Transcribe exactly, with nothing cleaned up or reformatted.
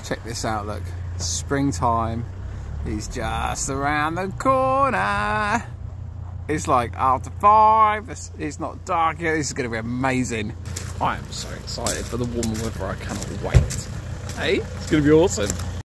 Check this out, look. Springtime is just around the corner. It's like after five, it's, it's not dark yet. This is going to be amazing. I am so excited for the warmer weather, I cannot wait. Hey, it's going to be awesome.